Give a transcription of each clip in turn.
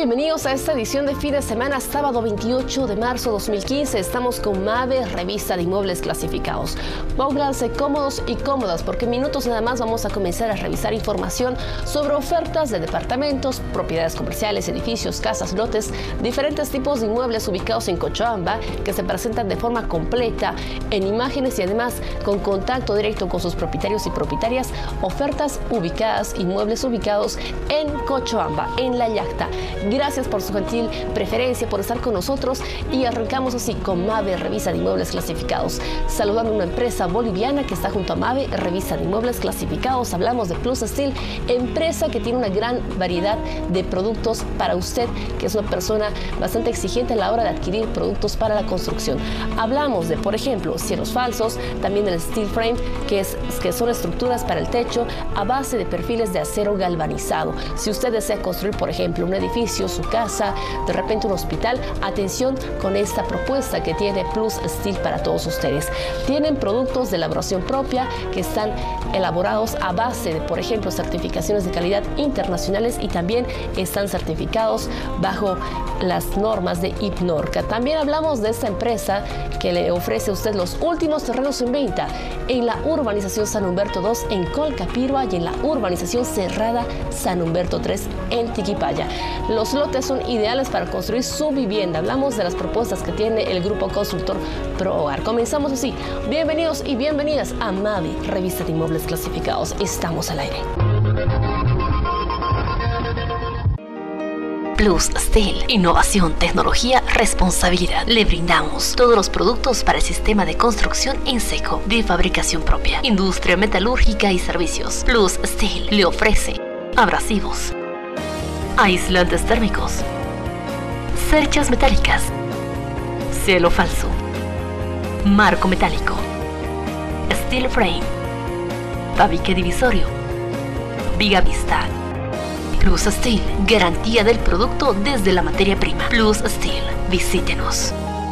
Bienvenidos a esta edición de fin de semana, sábado 28 de marzo 2015. Estamos con Mave, revista de inmuebles clasificados. Pónganse cómodos y cómodas porque en minutos nada más vamos a comenzar a revisar información sobre ofertas de departamentos, propiedades comerciales, edificios, casas, lotes, diferentes tipos de inmuebles ubicados en Cochabamba que se presentan de forma completa en imágenes y además con contacto directo con sus propietarios y propietarias. Ofertas ubicadas, inmuebles ubicados en Cochabamba, en La Yacta. Gracias por su gentil preferencia, por estar con nosotros y arrancamos así con Mave, revista de inmuebles clasificados. Saludando a una empresa boliviana que está junto a Mave, revista de inmuebles clasificados. Hablamos de Plus Steel, empresa que tiene una gran variedad de productos para usted, que es una persona bastante exigente a la hora de adquirir productos para la construcción. Hablamos de, por ejemplo, cielos falsos, también del steel frame, que son estructuras para el techo a base de perfiles de acero galvanizado. Si usted desea construir, por ejemplo, un edificio, su casa, de repente un hospital, atención con esta propuesta que tiene Plus Steel para todos ustedes. Tienen productos de elaboración propia que están elaborados a base de, por ejemplo, certificaciones de calidad internacionales y también están certificados bajo las normas de IPNORCA. También hablamos de esta empresa que le ofrece a usted los últimos terrenos en venta en la urbanización San Humberto II en Colcapirua y en la urbanización cerrada San Humberto III en Tiquipaya. Los lotes son ideales para construir su vivienda. Hablamos de las propuestas que tiene el grupo constructor ProHogar. Comenzamos así. Bienvenidos y bienvenidas a Mave, revista de inmuebles clasificados. Estamos al aire. Plus Steel, innovación, tecnología, responsabilidad. Le brindamos todos los productos para el sistema de construcción en seco, de fabricación propia, industria metalúrgica y servicios. Plus Steel le ofrece abrasivos, aislantes térmicos, cerchas metálicas, cielo falso, marco metálico, steel frame, tabique divisorio, viga vista. Plus Steel, garantía del producto desde la materia prima. Plus Steel, visítenos.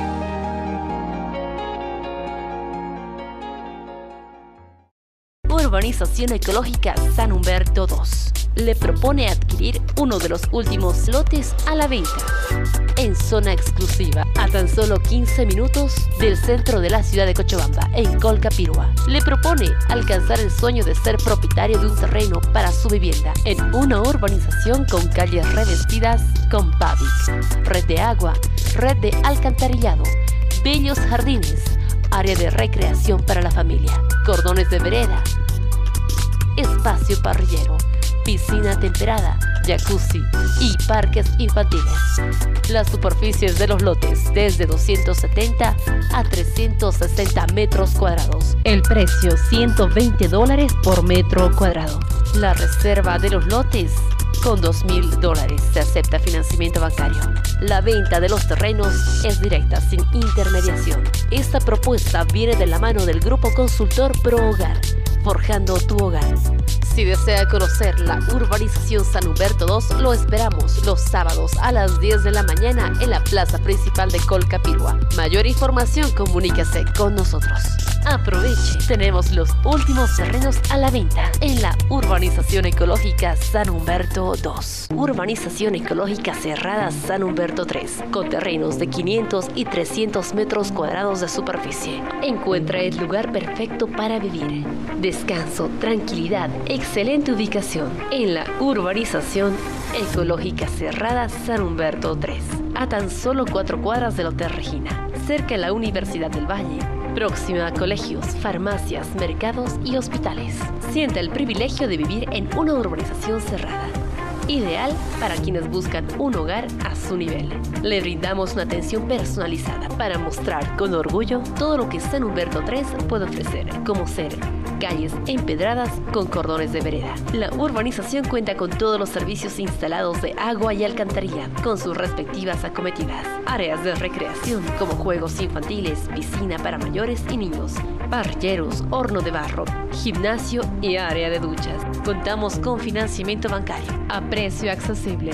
Urbanización ecológica San Humberto II le propone adquirir uno de los últimos lotes a la venta en zona exclusiva a tan solo 15 minutos del centro de la ciudad de Cochabamba, en Colcapirua. Le propone alcanzar el sueño de ser propietario de un terreno para su vivienda en una urbanización con calles revestidas con PAVIC, red de agua, red de alcantarillado, bellos jardines, área de recreación para la familia, cordones de vereda, espacio parrillero, piscina temperada, jacuzzi y parques infantiles. Las superficies de los lotes desde 270 a 360 metros cuadrados. El precio $120 por metro cuadrado. La reserva de los lotes con $2.000. Se acepta financiamiento bancario. La venta de los terrenos es directa, sin intermediación. Esta propuesta viene de la mano del grupo consultor ProHogar, forjando tu hogar. Si desea conocer la urbanización San Humberto II, lo esperamos los sábados a las 10 de la mañana en la plaza principal de Colcapirua. Mayor información, comuníquese con nosotros. Aproveche, tenemos los últimos terrenos a la venta en la urbanización ecológica San Humberto II. Urbanización ecológica cerrada San Humberto III, con terrenos de 500 y 300 metros cuadrados de superficie. Encuentra el lugar perfecto para vivir. Descanso, tranquilidad, excelente ubicación en la urbanización ecológica cerrada San Humberto III, a tan solo 4 cuadras del Hotel Regina, cerca de la Universidad del Valle, próxima a colegios, farmacias, mercados y hospitales. Sienta el privilegio de vivir en una urbanización cerrada, ideal para quienes buscan un hogar a su nivel. Le brindamos una atención personalizada para mostrar con orgullo todo lo que San Humberto III puede ofrecer, como ser calles empedradas con cordones de vereda. La urbanización cuenta con todos los servicios instalados de agua y alcantarillado, con sus respectivas acometidas. Áreas de recreación como juegos infantiles, piscina para mayores y niños, parrilleros, horno de barro, gimnasio y área de duchas. Contamos con financiamiento bancario a precio accesible,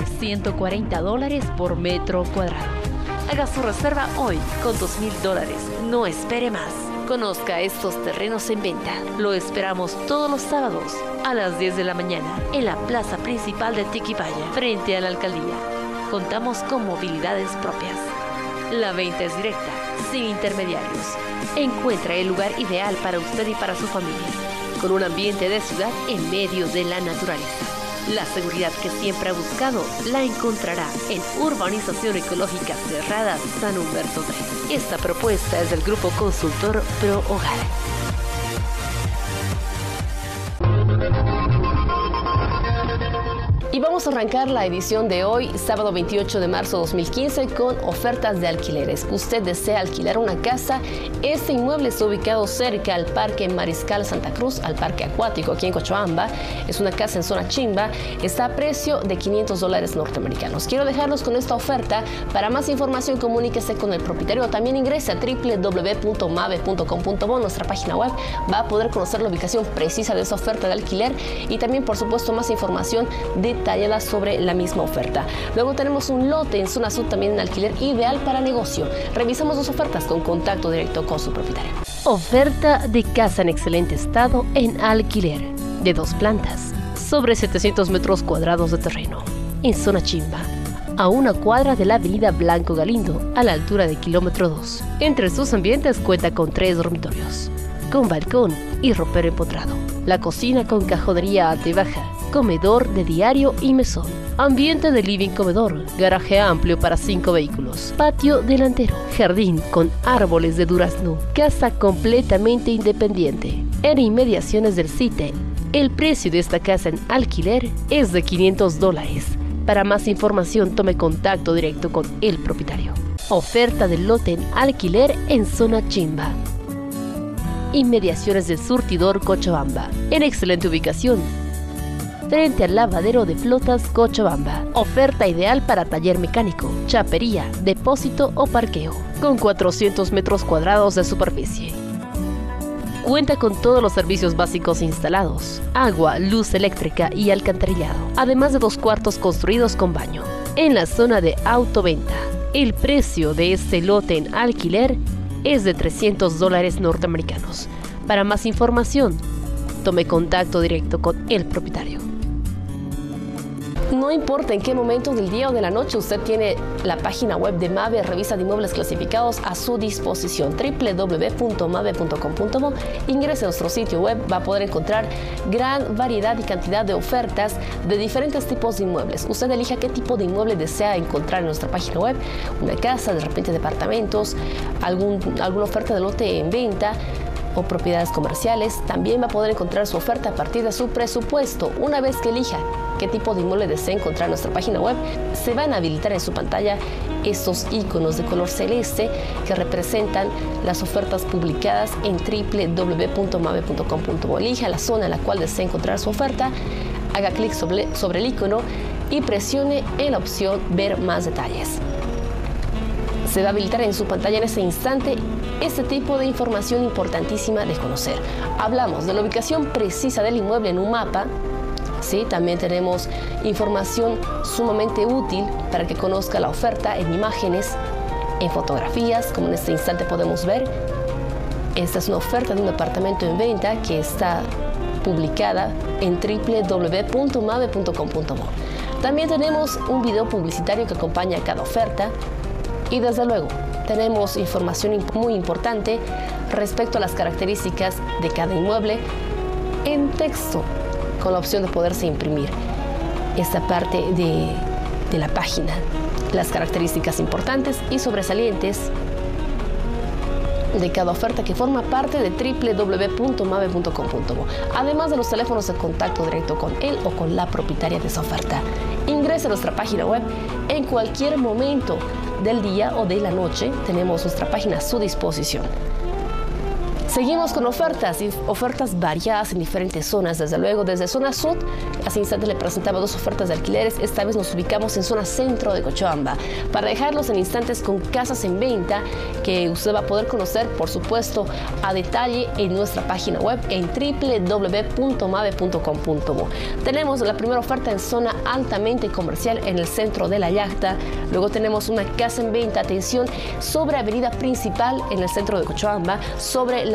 $140 por metro cuadrado. Haga su reserva hoy con $2.000. No espere más. Conozca estos terrenos en venta. Lo esperamos todos los sábados a las 10 de la mañana en la plaza principal de Tiquipaya, frente a la alcaldía. contamos con movilidades propias. La venta es directa, sin intermediarios. Encuentra el lugar ideal para usted y para su familia, con un ambiente de ciudad en medio de la naturaleza. La seguridad que siempre ha buscado la encontrará en Urbanización Ecológica Cerrada San Humberto 3. Esta propuesta es del Grupo Consultor Pro Hogar. Y vamos a arrancar la edición de hoy, sábado 28 de marzo de 2015, con ofertas de alquileres. Usted desea alquilar una casa. Este inmueble está ubicado cerca al Parque Mariscal Santa Cruz, al Parque Acuático aquí en Cochabamba. Es una casa en zona Chimba. Está a precio de $500 norteamericanos. Quiero dejarlos con esta oferta. Para más información, comuníquese con el propietario. También ingrese a www.mave.com.bo, nuestra página web. Va a poder conocer la ubicación precisa de esa oferta de alquiler y también, por supuesto, más información detallada sobre la misma oferta. Luego tenemos un lote en zona sur también en alquiler ideal para negocio. Revisamos dos ofertas con contacto directo con su propietario. Oferta de casa en excelente estado en alquiler, de 2 plantas, sobre 700 metros cuadrados de terreno, en zona Chimba, a 1 cuadra de la avenida Blanco Galindo, a la altura de kilómetro 2. Entre sus ambientes cuenta con 3 dormitorios, con balcón y ropero empotrado, la cocina con cajonería alta y baja, comedor de diario y mesón, ambiente de living comedor, garaje amplio para 5 vehículos, patio delantero, jardín con árboles de durazno, casa completamente independiente, en inmediaciones del CITE. El precio de esta casa en alquiler es de $500. Para más información, tome contacto directo con el propietario. Oferta del lote en alquiler en zona Chimba, inmediaciones del surtidor Cochabamba, en excelente ubicación, frente al lavadero de flotas Cochabamba. Oferta ideal para taller mecánico, chapería, depósito o parqueo, con 400 metros cuadrados de superficie. Cuenta con todos los servicios básicos instalados: agua, luz eléctrica y alcantarillado, además de 2 cuartos construidos con baño. En la zona de autoventa, el precio de este lote en alquiler es de $300 norteamericanos. Para más información, tome contacto directo con el propietario. No importa en qué momento del día o de la noche, usted tiene la página web de Mave, revista de inmuebles clasificados, a su disposición. www.mave.com.bo. Ingrese a nuestro sitio web, va a poder encontrar gran variedad y cantidad de ofertas de diferentes tipos de inmuebles. Usted elija qué tipo de inmueble desea encontrar en nuestra página web: una casa, de repente departamentos, alguna oferta de lote en venta o propiedades comerciales. También va a poder encontrar su oferta a partir de su presupuesto. Una vez que elija qué tipo de inmueble desea encontrar en nuestra página web, se van a habilitar en su pantalla estos iconos de color celeste que representan las ofertas publicadas en www.mave.com.bo. Elija la zona en la cual desea encontrar su oferta, haga clic sobre el icono y presione en la opción Ver más detalles. Se va a habilitar en su pantalla en ese instante este tipo de información importantísima de conocer. Hablamos de la ubicación precisa del inmueble en un mapa. Sí, también tenemos información sumamente útil para que conozca la oferta en imágenes, en fotografías, como en este instante podemos ver. Esta es una oferta de un departamento en venta que está publicada en www.mave.com.bo. También tenemos un video publicitario que acompaña a cada oferta y, desde luego, tenemos información muy importante respecto a las características de cada inmueble en texto, con la opción de poderse imprimir esta parte de la página, las características importantes y sobresalientes de cada oferta que forma parte de www.mave.com.bo, además de los teléfonos de contacto directo con él o con la propietaria de esa oferta. Ingrese a nuestra página web en cualquier momento del día o de la noche. Tenemos nuestra página a su disposición. Seguimos con ofertas variadas en diferentes zonas. Desde luego, desde zona sur, hace instantes le presentaba 2 ofertas de alquileres. Esta vez nos ubicamos en zona centro de Cochabamba, para dejarlos en instantes con casas en venta que usted va a poder conocer, por supuesto, a detalle en nuestra página web en www.mave.com.bo. Tenemos la primera oferta en zona altamente comercial en el centro de La Yacta. Luego tenemos una casa en venta, atención, sobre avenida principal en el centro de Cochabamba, sobre la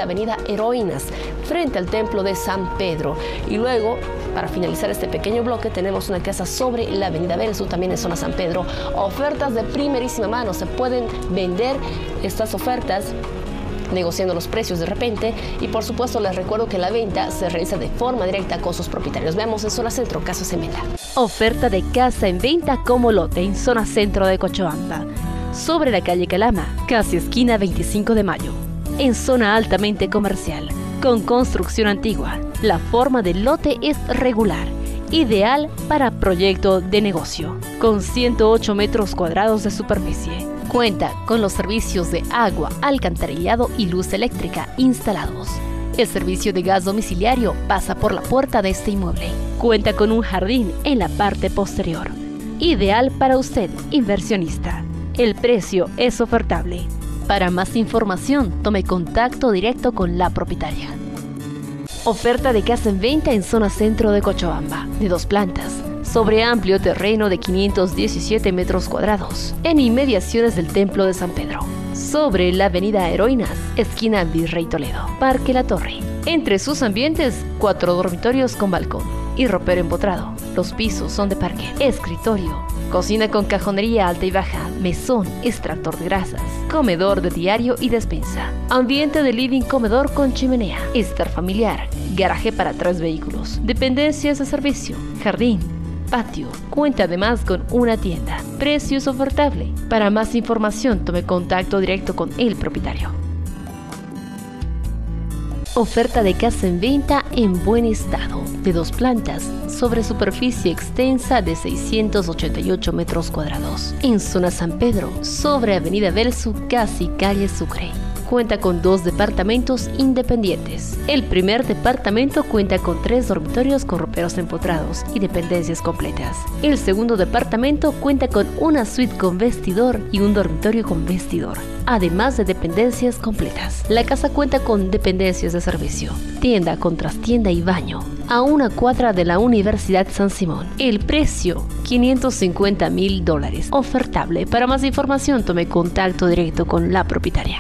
avenida Heroínas, frente al templo de San Pedro. Y luego, para finalizar este pequeño bloque, tenemos una casa sobre la avenida Belsu, también en zona San Pedro. Ofertas de primerísima mano, se pueden vender estas ofertas negociando los precios de repente, y por supuesto les recuerdo que la venta se realiza de forma directa con sus propietarios. Veamos en zona centro, casas en venta. Oferta de casa en venta como lote en zona centro de Cochabamba, sobre la calle Calama, casi esquina 25 de mayo, en zona altamente comercial, con construcción antigua. La forma del lote es regular, ideal para proyecto de negocio, con 108 metros cuadrados de superficie. Cuenta con los servicios de agua, alcantarillado y luz eléctrica instalados. El servicio de gas domiciliario pasa por la puerta de este inmueble. Cuenta con un jardín en la parte posterior. Ideal para usted, inversionista. El precio es ofertable. Para más información, tome contacto directo con la propietaria. Oferta de casa en venta en zona centro de Cochabamba, de 2 plantas, sobre amplio terreno de 517 metros cuadrados, en inmediaciones del Templo de San Pedro, sobre la avenida Heroínas, esquina Virrey Toledo, Parque La Torre. Entre sus ambientes, 4 dormitorios con balcón y ropero empotrado. Los pisos son de parquet, escritorio, cocina con cajonería alta y baja, mesón, extractor de grasas, comedor de diario y despensa, ambiente de living comedor con chimenea, estar familiar, garaje para 3 vehículos, dependencias de servicio, jardín, patio. Cuenta además con una tienda. Precio es ofertable. Para más información, tome contacto directo con el propietario. Oferta de casa en venta en buen estado, de 2 plantas, sobre superficie extensa de 688 metros cuadrados, en zona San Pedro, sobre avenida Belsu, casi calle Sucre. Cuenta con 2 departamentos independientes. El primer departamento cuenta con 3 dormitorios con roperos empotrados y dependencias completas. El segundo departamento cuenta con una suite con vestidor y un dormitorio con vestidor, además de dependencias completas. La casa cuenta con dependencias de servicio, tienda con trastienda y baño, a 1 cuadra de la Universidad San Simón. El precio, $550,000, ofertable. Para más información, tome contacto directo con la propietaria.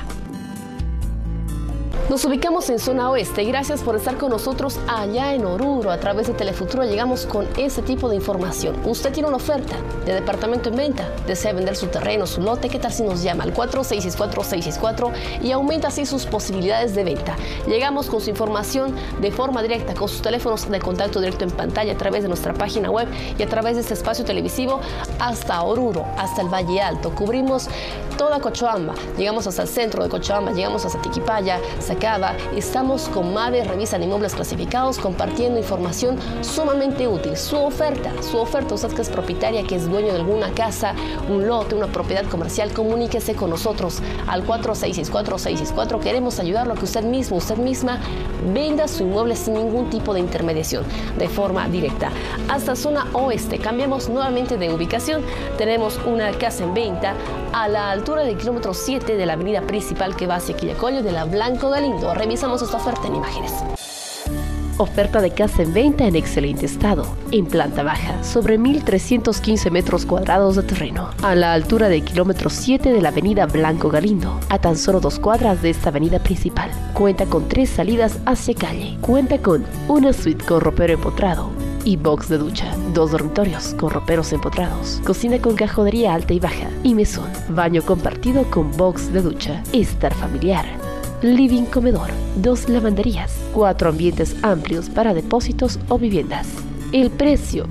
Nos ubicamos en zona oeste. Gracias por estar con nosotros allá en Oruro. A través de Telefuturo llegamos con ese tipo de información. Usted tiene una oferta de departamento en venta, desea vender su terreno, su lote. ¿Qué tal si nos llama al 4664-664 y aumenta así sus posibilidades de venta? Llegamos con su información de forma directa, con sus teléfonos de contacto directo en pantalla, a través de nuestra página web y a través de este espacio televisivo hasta Oruro, hasta el Valle Alto. Cubrimos toda Cochabamba. Llegamos hasta el centro de Cochabamba, llegamos hasta Tiquipaya, Sacaba. Estamos con Mave, revisan inmuebles clasificados, compartiendo información sumamente útil. Su oferta, usted que es propietaria, que es dueño de alguna casa, un lote, una propiedad comercial, comuníquese con nosotros al 4664-664. Queremos ayudarlo a que usted mismo, usted misma venda su inmueble sin ningún tipo de intermediación, de forma directa. Hasta zona oeste, cambiamos nuevamente de ubicación. Tenemos una casa en venta a la altura del kilómetro 7 de la avenida principal que va hacia Quillacollo, de la Blanco Galindo. Revisamos esta oferta en imágenes. Oferta de casa en venta en excelente estado, en planta baja, sobre 1.315 metros cuadrados de terreno, a la altura del kilómetro 7 de la avenida Blanco Galindo, a tan solo 2 cuadras de esta avenida principal. Cuenta con 3 salidas hacia calle. Cuenta con una suite con ropero empotrado y box de ducha, 2 dormitorios con roperos empotrados, cocina con cajonería alta y baja y mesón, baño compartido con box de ducha, estar familiar, living comedor, 2 lavanderías, 4 ambientes amplios para depósitos o viviendas. El precio,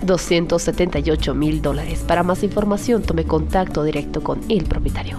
$278,000. Para más información, tome contacto directo con el propietario.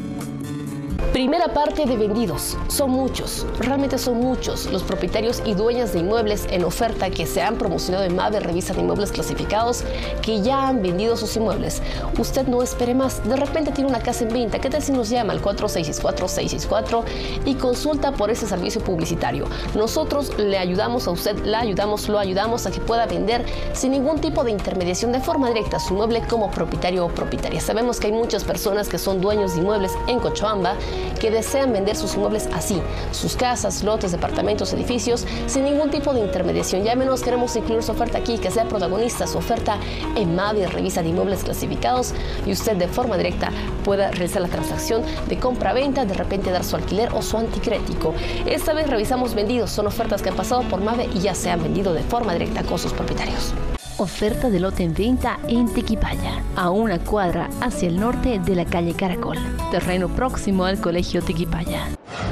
Primera parte de vendidos. Son muchos, realmente son muchos los propietarios y dueñas de inmuebles en oferta que se han promocionado en Mave, revisa de inmuebles clasificados, que ya han vendido sus inmuebles. Usted no espere más. De repente tiene una casa en venta. ¿Qué tal si nos llama al 4664-664 y consulta por ese servicio publicitario? Nosotros le ayudamos a usted, lo ayudamos a que pueda vender sin ningún tipo de intermediación, de forma directa, su inmueble como propietario o propietaria. Sabemos que hay muchas personas que son dueños de inmuebles en Cochabamba que desean vender sus inmuebles así, sus casas, lotes, departamentos, edificios, sin ningún tipo de intermediación. Ya menos queremos incluir su oferta aquí, que sea protagonista su oferta en Mave, revista de inmuebles clasificados, y usted de forma directa pueda realizar la transacción de compra-venta, de repente dar su alquiler o su anticrético. Esta vez revisamos vendidos, son ofertas que han pasado por Mave y ya se han vendido de forma directa con sus propietarios. Oferta de lote en venta en Tequipaya, a una cuadra hacia el norte de la calle Caracol, terreno próximo al colegio Tequipaya.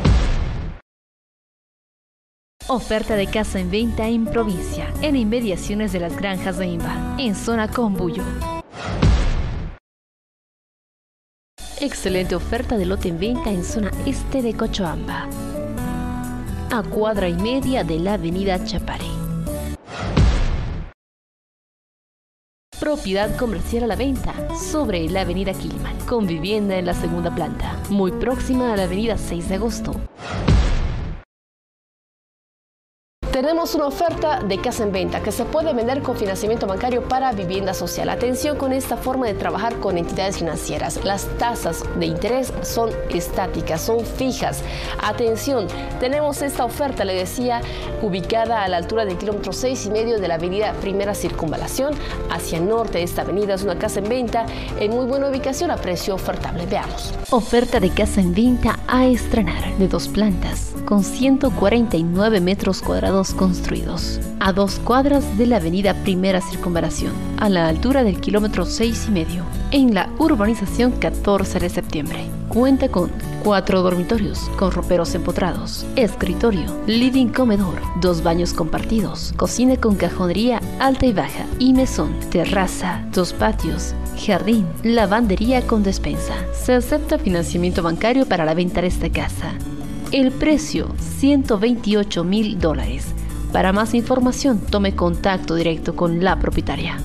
Oferta de casa en venta en provincia, en inmediaciones de las granjas de Imba, en zona Combuyo. Excelente oferta de lote en venta en zona este de Cochabamba, a cuadra y media de la avenida Chapare. Propiedad comercial a la venta sobre la avenida Quilman, con vivienda en la segunda planta, muy próxima a la avenida 6 de agosto. Tenemos una oferta de casa en venta que se puede vender con financiamiento bancario para vivienda social. Atención con esta forma de trabajar con entidades financieras. Las tasas de interés son estáticas, son fijas. Atención, tenemos esta oferta, le decía, ubicada a la altura del kilómetro 6,5 de la avenida Primera Circunvalación. Hacia el norte de esta avenida es una casa en venta en muy buena ubicación a precio ofertable. Veamos. Oferta de casa en venta a estrenar de 2 plantas, con 149 metros cuadrados construidos, a 2 cuadras de la avenida Primera Circunvalación, a la altura del kilómetro 6,5, en la urbanización 14 de septiembre. Cuenta con 4 dormitorios con roperos empotrados, escritorio, living comedor, 2 baños compartidos, cocina con cajonería alta y baja y mesón, terraza, 2 patios, jardín, lavandería con despensa. Se acepta financiamiento bancario para la venta de esta casa. El precio, $128,000. Para más información, tome contacto directo con la propietaria.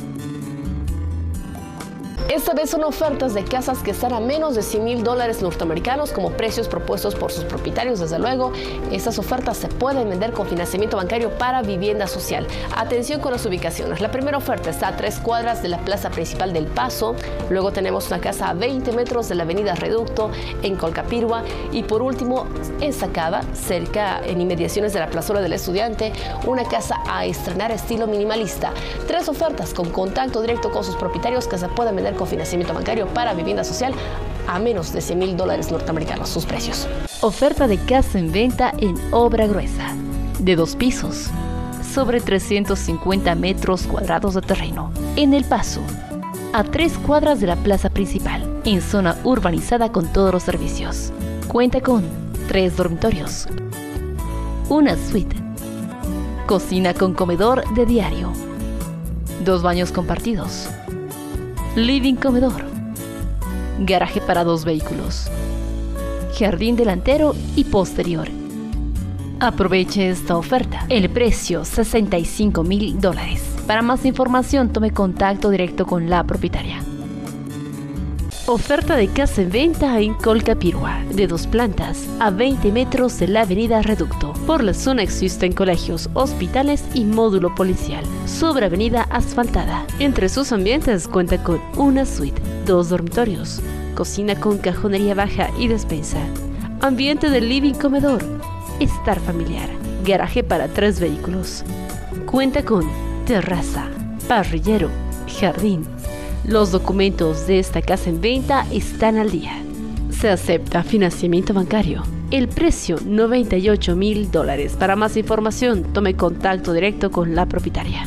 Esta vez son ofertas de casas que están a menos de $100,000 norteamericanos como precios propuestos por sus propietarios. Desde luego, estas ofertas se pueden vender con financiamiento bancario para vivienda social. Atención con las ubicaciones. La primera oferta está a 3 cuadras de la plaza principal del Paso. Luego tenemos una casa a 20 metros de la avenida Reducto en Colcapirua. Y por último, en Sacaba, cerca en inmediaciones de la plazuela del Estudiante, una casa a estrenar estilo minimalista. 3 ofertas con contacto directo con sus propietarios que se pueden vender con financiamiento bancario para vivienda social a menos de $100,000 norteamericanos. Sus precios. Oferta de casa en venta en obra gruesa, de 2 pisos, sobre 350 metros cuadrados de terreno, en El Paso, a 3 cuadras de la plaza principal, en zona urbanizada con todos los servicios. Cuenta con 3 dormitorios, una suite, cocina con comedor de diario, 2 baños compartidos, living comedor, garaje para 2 vehículos, jardín delantero y posterior. Aproveche esta oferta. El precio, $65,000. Para más información, tome contacto directo con la propietaria. Oferta de casa en venta en Colcapirua, de 2 plantas, a 20 metros de la avenida Reducto. Por la zona existen colegios, hospitales y módulo policial, sobre avenida asfaltada. Entre sus ambientes cuenta con una suite, 2 dormitorios, cocina con cajonería baja y despensa, ambiente de living comedor, estar familiar, garaje para 3 vehículos. Cuenta con terraza, parrillero, jardín. Los documentos de esta casa en venta están al día. Se acepta financiamiento bancario. El precio, $98,000. Para más información, tome contacto directo con la propietaria.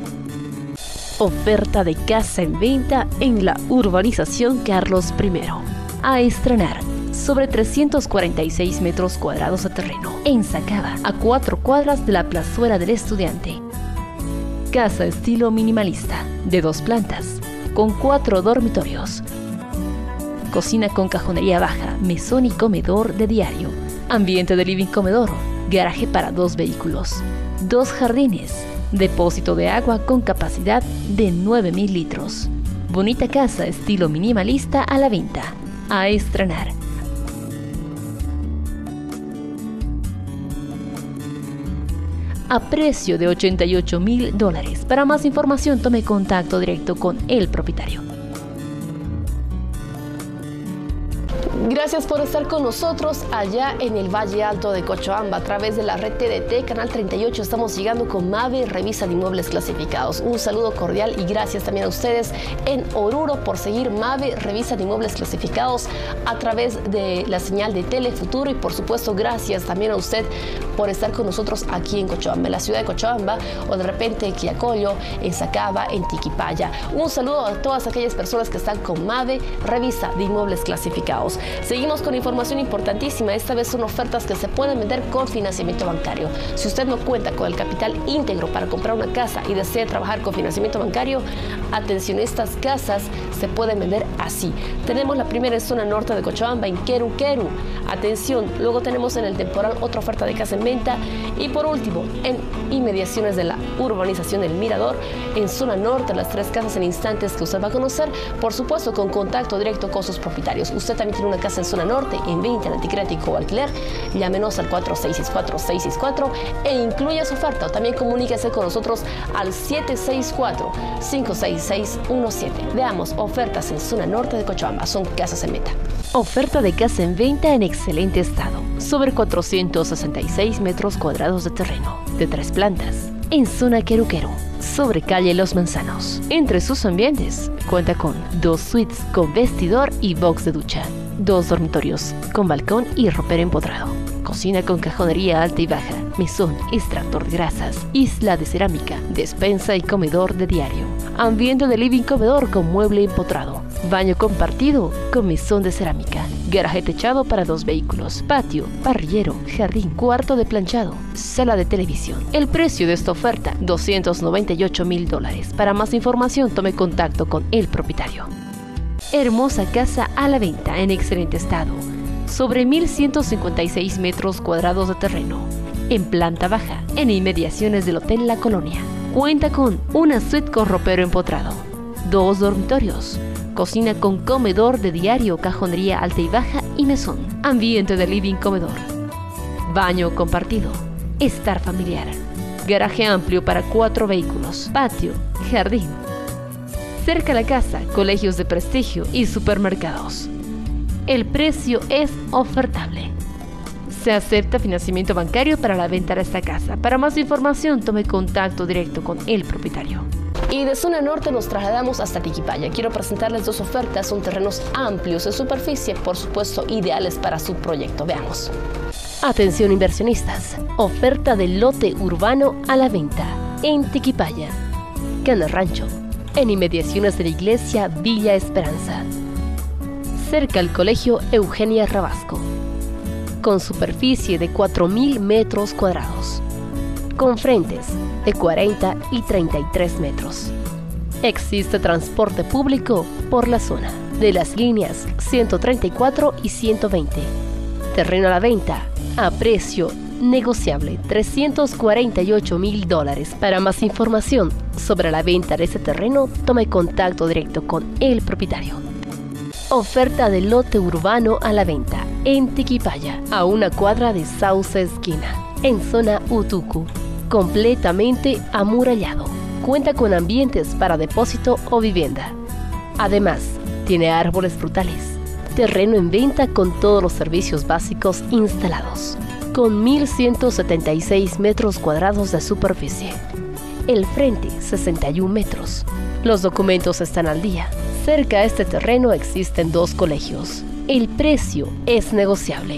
Oferta de casa en venta en la urbanización Carlos I. A estrenar, sobre 346 metros cuadrados de terreno, en Sacaba, a 4 cuadras de la plazuela del Estudiante. Casa estilo minimalista, de 2 plantas, con 4 dormitorios, cocina con cajonería baja, mesón y comedor de diario, ambiente de living comedor, garaje para 2 vehículos, 2 jardines, depósito de agua con capacidad de 9,000 litros. Bonita casa estilo minimalista a la venta, a estrenar. A precio de $88,000. Para más información, tome contacto directo con el propietario. Gracias. Gracias por estar con nosotros allá en el Valle Alto de Cochabamba. A través de la red TDT, Canal 38, estamos llegando con MAVE, Revisa de Inmuebles Clasificados. Un saludo cordial y gracias también a ustedes en Oruro por seguir MAVE, Revisa de Inmuebles Clasificados a través de la señal de Telefuturo. Y por supuesto, gracias también a usted por estar con nosotros aquí en Cochabamba, en la ciudad de Cochabamba, o de repente en Quillacollo, en Sacaba, en Tiquipaya. Un saludo a todas aquellas personas que están con MAVE, Revisa de Inmuebles Clasificados. Seguimos con información importantísima. Esta vez son ofertas que se pueden vender con financiamiento bancario. Si usted no cuenta con el capital íntegro para comprar una casa y desea trabajar con financiamiento bancario, atención, estas casas se pueden vender así. Tenemos la primera en zona norte de Cochabamba, en Queru Queru. Atención, luego tenemos en el temporal otra oferta de casa en venta. Y por último, en inmediaciones de la urbanización del Mirador, en zona norte, las tres casas en instantes que usted va a conocer, por supuesto con contacto directo con sus propietarios. Usted también tiene una casa en zona norte, en venta, en anticrético o alquiler, llámenos al 4664-664 e incluya su oferta, o también comuníquese con nosotros al 764-56617. Veamos ofertas en zona norte de Cochabamba, son casas en venta. Oferta de casa en venta en excelente estado, sobre 466 metros cuadrados de terreno, de 3 plantas, en zona Queru Queru, sobre calle Los Manzanos. Entre sus ambientes, cuenta con 2 suites con vestidor y box de ducha, 2 dormitorios con balcón y ropero empotrado, cocina con cajonería alta y baja, mesón, extractor de grasas, isla de cerámica, despensa y comedor de diario, ambiente de living comedor con mueble empotrado, baño compartido con mesón de cerámica, garaje techado para 2 vehículos, patio, parrillero, jardín, cuarto de planchado, sala de televisión. El precio de esta oferta, $298,000. Para más información, tome contacto con el propietario. Hermosa casa a la venta en excelente estado, sobre 1.156 metros cuadrados de terreno, en planta baja, en inmediaciones del Hotel La Colonia. Cuenta con una suite con ropero empotrado, 2 dormitorios, cocina con comedor de diario, cajonería alta y baja y mesón, ambiente de living comedor, baño compartido, estar familiar, garaje amplio para 4 vehículos, patio, jardín. Cerca a la casa, colegios de prestigio y supermercados. El precio es ofertable. Se acepta financiamiento bancario para la venta de esta casa. Para más información, tome contacto directo con el propietario. Y de zona norte nos trasladamos hasta Tiquipaya. Quiero presentarles 2 ofertas. Son terrenos amplios de superficie, por supuesto, ideales para su proyecto. Veamos. Atención inversionistas. Oferta de lote urbano a la venta en Tiquipaya, Cana Rancho, en inmediaciones de la iglesia Villa Esperanza, cerca al colegio Eugenia Rabasco, con superficie de 4.000 metros cuadrados, con frentes de 40 y 33 metros. Existe transporte público por la zona de las líneas 134 y 120. Terreno a la venta a precio negociable, $348,000. Para más información sobre la venta de este terreno, tome contacto directo con el propietario. Oferta de lote urbano a la venta en Tiquipaya, a 1 cuadra de Sauce Esquina, en zona Utucu, completamente amurallado. Cuenta con ambientes para depósito o vivienda. Además, tiene árboles frutales. Terreno en venta con todos los servicios básicos instalados, con 1.176 metros cuadrados de superficie. El frente, 61 metros. Los documentos están al día. Cerca a este terreno existen 2 colegios. El precio es negociable,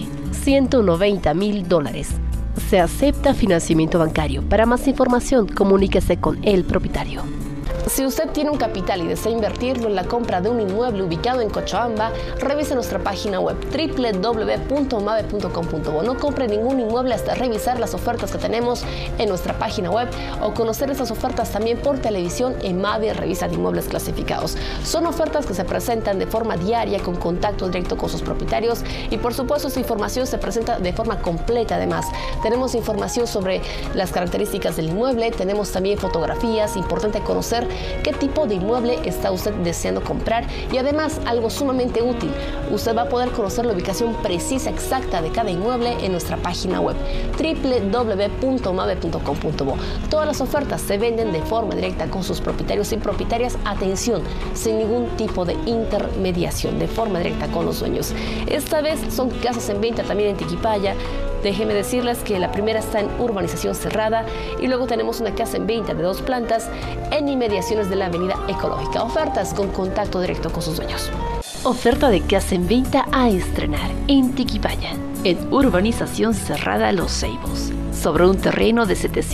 $190,000. Se acepta financiamiento bancario. Para más información, comuníquese con el propietario. Si usted tiene un capital y desea invertirlo en la compra de un inmueble ubicado en Cochabamba, revise nuestra página web www.mave.com.bo. No compre ningún inmueble hasta revisar las ofertas que tenemos en nuestra página web o conocer esas ofertas también por televisión en MAVE, Revisa de Inmuebles Clasificados. Son ofertas que se presentan de forma diaria con contacto directo con sus propietarios y por supuesto esta información se presenta de forma completa. Además, tenemos información sobre las características del inmueble, tenemos también fotografías, importante conocer qué tipo de inmueble está usted deseando comprar y además algo sumamente útil. Usted va a poder conocer la ubicación precisa exacta de cada inmueble en nuestra página web www.mave.com.bo. Todas las ofertas se venden de forma directa con sus propietarios y propietarias. Atención, sin ningún tipo de intermediación, de forma directa con los dueños. Esta vez son casas en venta también en Tiquipaya. Déjenme decirles que la primera está en urbanización cerrada y luego tenemos una casa en venta de 2 plantas en inmediaciones de la avenida Ecológica. Ofertas con contacto directo con sus dueños. Oferta de casa en venta a estrenar en Tiquipaya, en urbanización cerrada Los Ceibos, sobre un terreno de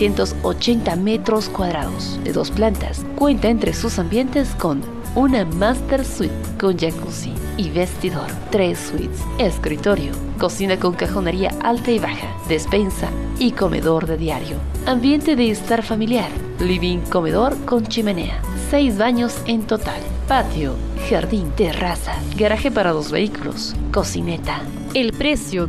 780 metros cuadrados, de 2 plantas. Cuenta entre sus ambientes con una master suite con jacuzzi y vestidor, 3 suites, escritorio, cocina con cajonería alta y baja, despensa y comedor de diario. Ambiente de estar familiar, living, comedor con chimenea, 6 baños en total, patio, jardín, terraza, garaje para 2 vehículos, cocineta. El precio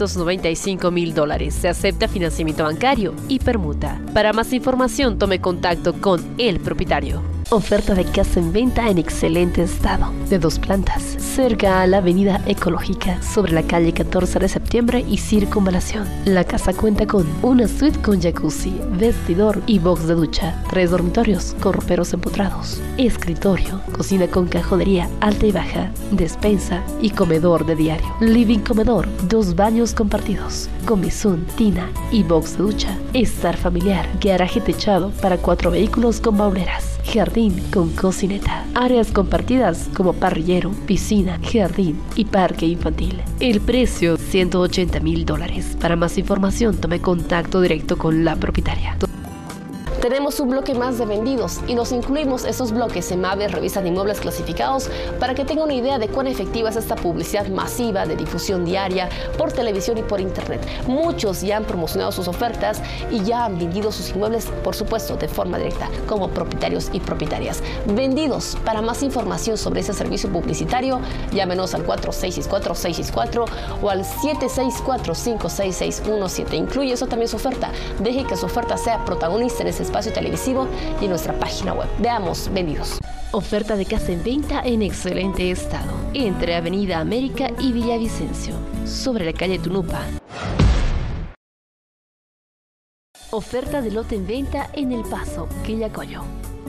$295,000. Se acepta financiamiento bancario y permuta. Para más información tome contacto con el propietario. Oferta de casa en venta en excelente estado, de 2 plantas, cerca a la avenida Ecológica, sobre la calle 14 de septiembre y Circunvalación. La casa cuenta con una suite con jacuzzi, vestidor y box de ducha, 3 dormitorios con roperos empotrados, escritorio, cocina con cajonería alta y baja, despensa y comedor de diario, living comedor, 2 baños compartidos, comezón, tina y box de ducha, estar familiar, garaje techado para 4 vehículos con bauleras, jardín con cocineta, áreas compartidas como parrillero, piscina, jardín y parque infantil. El precio $180,000. Para más información tome contacto directo con la propietaria. Tenemos un bloque más de vendidos y nos incluimos esos bloques en Mave Revista de Inmuebles Clasificados para que tenga una idea de cuán efectiva es esta publicidad masiva de difusión diaria por televisión y por internet. Muchos ya han promocionado sus ofertas y ya han vendido sus inmuebles, por supuesto, de forma directa, como propietarios y propietarias. Vendidos. Para más información sobre ese servicio publicitario, llámenos al 4664-664 o al 764-56617. Incluye eso también su oferta. Deje que su oferta sea protagonista en ese espacio televisivo y en nuestra página web. Veamos vendidos. Oferta de casa en venta en excelente estado, entre Avenida América y Villavicencio, sobre la calle Tunupa. Oferta de lote en venta en El Paso, Quillacollo.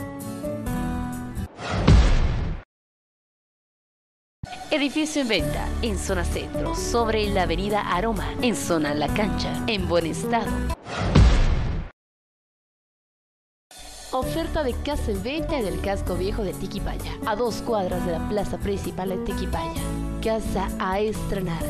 Edificio en venta en zona centro, sobre la avenida Aroma, en zona La Cancha, en buen estado. Oferta de casa en venta en el casco viejo de Tiquipaya, a 2 cuadras de la plaza principal de Tiquipaya. Casa a estrenar.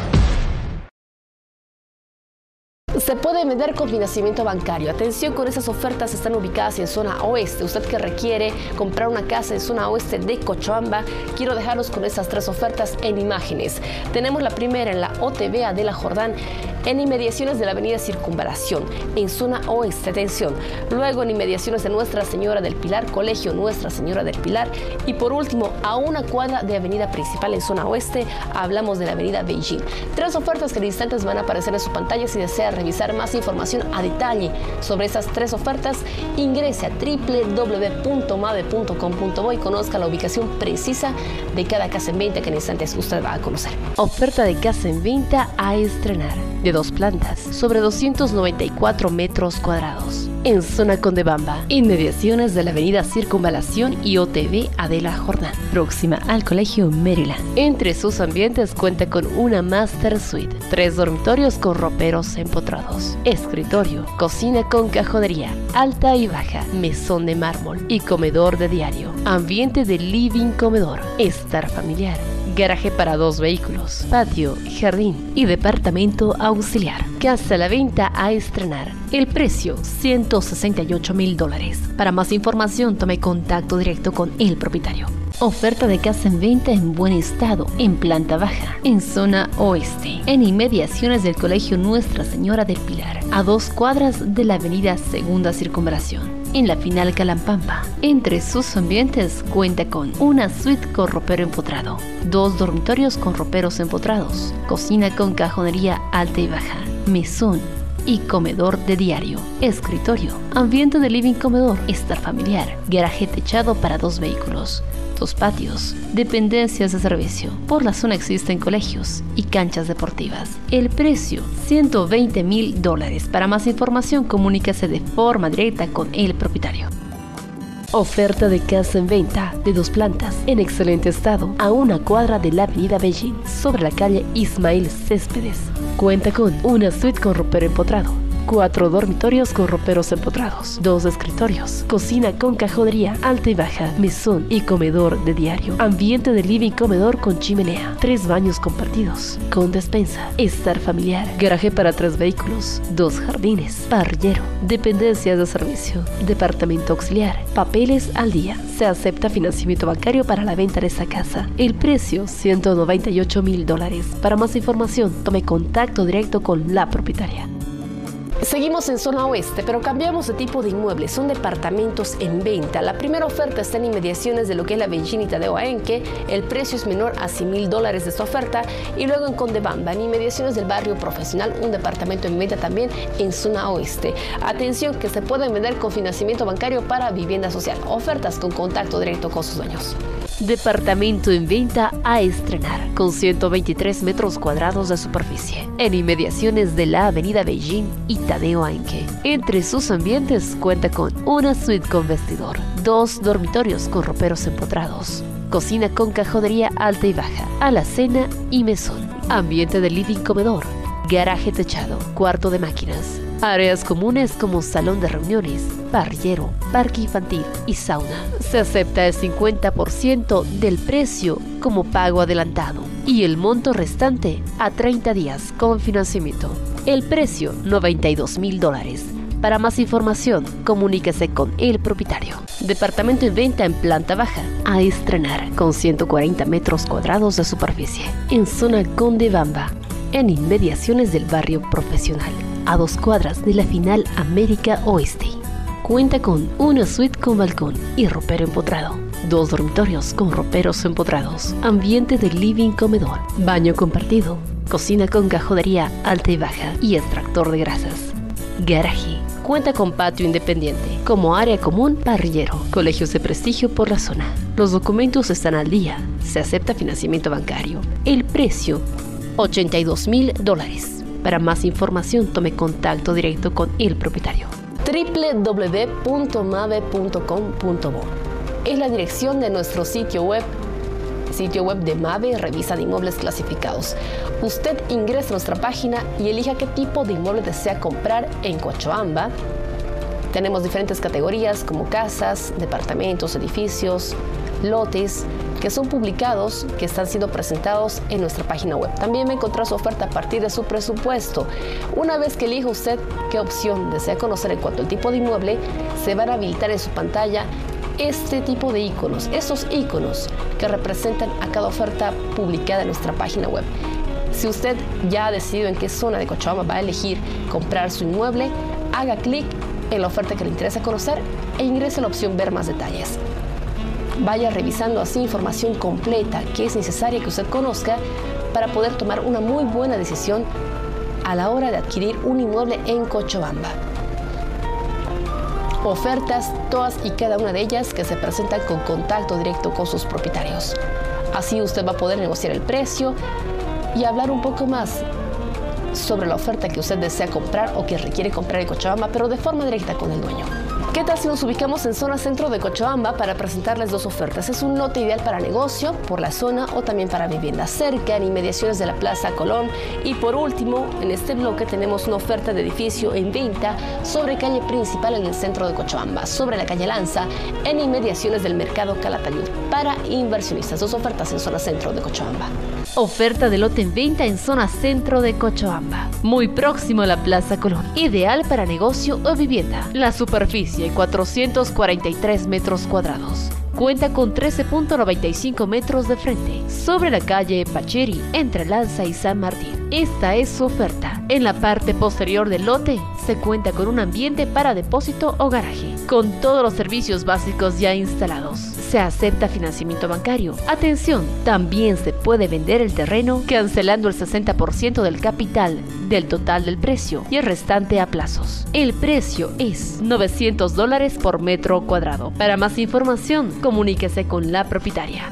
Se puede vender con financiamiento bancario. Atención con esas ofertas, están ubicadas en zona oeste. Usted que requiere comprar una casa en zona oeste de Cochabamba, quiero dejarlos con esas 3 ofertas en imágenes. Tenemos la primera en la OTV Adela Jordán, en inmediaciones de la avenida Circunvalación, en zona oeste. Atención. Luego en inmediaciones de Nuestra Señora del Pilar, Colegio Nuestra Señora del Pilar. Y por último, a 1 cuadra de avenida principal en zona oeste, hablamos de la avenida Beijing. 3 ofertas que en instantes van a aparecer en su pantalla. Si desea revisar más información a detalle sobre esas 3 ofertas, ingrese a www.mave.com.bo y conozca la ubicación precisa de cada casa en venta que en instantes usted va a conocer. Oferta de casa en venta a estrenar, de 2 plantas, sobre 294 metros cuadrados, en zona Condebamba, inmediaciones de la avenida Circunvalación y OTV Adela Jordán, próxima al Colegio Maryland. Entre sus ambientes cuenta con una master suite, 3 dormitorios con roperos empotrados, escritorio, cocina con cajonería alta y baja, mesón de mármol y comedor de diario, ambiente de living comedor, estar familiar, garaje para 2 vehículos, patio, jardín y departamento auxiliar. Casa a la venta a estrenar. El precio $168,000. Para más información tome contacto directo con el propietario. Oferta de casa en venta en buen estado, en planta baja, en zona oeste, en inmediaciones del Colegio Nuestra Señora del Pilar, a 2 cuadras de la avenida Segunda Circunvalación, en la final Calampampa. Entre sus ambientes cuenta con una suite con ropero empotrado, 2 dormitorios con roperos empotrados, cocina con cajonería alta y baja, mesón y comedor de diario, escritorio, ambiente de living comedor, estar familiar, garaje techado para 2 vehículos, 2 patios, dependencias de servicio. Por la zona existen colegios y canchas deportivas. El precio, $120,000. Para más información, comuníquese de forma directa con el propietario. Oferta de casa en venta de 2 plantas en excelente estado a 1 cuadra de la avenida Beijing, sobre la calle Ismael Céspedes. Cuenta con una suite con ropero empotrado, 4 dormitorios con roperos empotrados, 2 escritorios, cocina con cajonería alta y baja, mesón y comedor de diario, ambiente de living comedor con chimenea, 3 baños compartidos, con despensa, estar familiar, garaje para 3 vehículos, 2 jardines, parrillero, dependencias de servicio, departamento auxiliar, papeles al día. Se acepta financiamiento bancario para la venta de esta casa. El precio, $198,000. Para más información, tome contacto directo con la propietaria. Seguimos en zona oeste, pero cambiamos de tipo de inmuebles. Son departamentos en venta. La primera oferta está en inmediaciones de lo que es la Beijing y Tadeo Aenque. El precio es menor a $100,000 de esta oferta. Y luego en Condebamba, en inmediaciones del barrio Profesional, un departamento en venta también en zona oeste. Atención, que se pueden vender con financiamiento bancario para vivienda social. Ofertas con contacto directo con sus dueños. Departamento en venta a estrenar, con 123 metros cuadrados de superficie, en inmediaciones de la avenida Beijing y Tadeo Aenque. Entre sus ambientes cuenta con una suite con vestidor, 2 dormitorios con roperos empotrados, cocina con cajonería alta y baja, alacena y mesón, ambiente de living comedor, garaje techado, cuarto de máquinas, áreas comunes como salón de reuniones, parrillero, parque infantil y sauna. Se acepta el 50% del precio como pago adelantado y el monto restante a 30 días con financiamiento. El precio, $92,000. Para más información, comuníquese con el propietario. Departamento en venta en planta baja a estrenar, con 140 metros cuadrados de superficie, en zona Condebamba, en inmediaciones del barrio Profesional, a 2 cuadras de la Final América Oeste. Cuenta con una suite con balcón y ropero empotrado, 2 dormitorios con roperos empotrados, ambiente de living comedor, baño compartido, cocina con cajonería alta y baja y extractor de grasas. Garaje. Cuenta con patio independiente, como área común, parrillero, colegios de prestigio por la zona. Los documentos están al día. Se acepta financiamiento bancario. El precio, $82,000. Para más información, tome contacto directo con el propietario. www.mave.com.bo es la dirección de nuestro sitio web de Mave, revista de inmuebles clasificados. Usted ingresa a nuestra página y elija qué tipo de inmueble desea comprar en Cochabamba. Tenemos diferentes categorías como casas, departamentos, edificios, lotes, que son publicados, que están siendo presentados en nuestra página web. También va a encontrar su oferta a partir de su presupuesto. Una vez que elija usted qué opción desea conocer en cuanto al tipo de inmueble, se van a habilitar en su pantalla este tipo de iconos, estos iconos que representan a cada oferta publicada en nuestra página web. Si usted ya ha decidido en qué zona de Cochabamba va a elegir comprar su inmueble, haga clic en la oferta que le interesa conocer e ingrese la opción ver más detalles. Vaya revisando así información completa que es necesaria que usted conozca para poder tomar una muy buena decisión a la hora de adquirir un inmueble en Cochabamba. Ofertas, todas y cada una de ellas que se presentan con contacto directo con sus propietarios. Así usted va a poder negociar el precio y hablar un poco más sobre la oferta que usted desea comprar o que requiere comprar en Cochabamba, pero de forma directa con el dueño. ¿Qué tal si nos ubicamos en zona centro de Cochabamba para presentarles 2 ofertas? Es un lote ideal para negocio, por la zona o también para vivienda, cerca en inmediaciones de la Plaza Colón. Y por último, en este bloque tenemos una oferta de edificio en venta sobre calle principal en el centro de Cochabamba, sobre la calle Lanza, en inmediaciones del mercado Calatayud, para inversionistas. 2 ofertas en zona centro de Cochabamba. Oferta de lote en venta en zona centro de Cochabamba, muy próximo a la Plaza Colón, ideal para negocio o vivienda. La superficie, 443 metros cuadrados. Cuenta con 13.95 metros de frente, sobre la calle Pacheri, entre Lanza y San Martín. Esta es su oferta. En la parte posterior del lote se cuenta con un ambiente para depósito o garaje, con todos los servicios básicos ya instalados. Se acepta financiamiento bancario. Atención, también se puede vender el terreno cancelando el 60% del capital del total del precio y el restante a plazos. El precio es $900 por metro cuadrado. Para más información, comuníquese con la propietaria.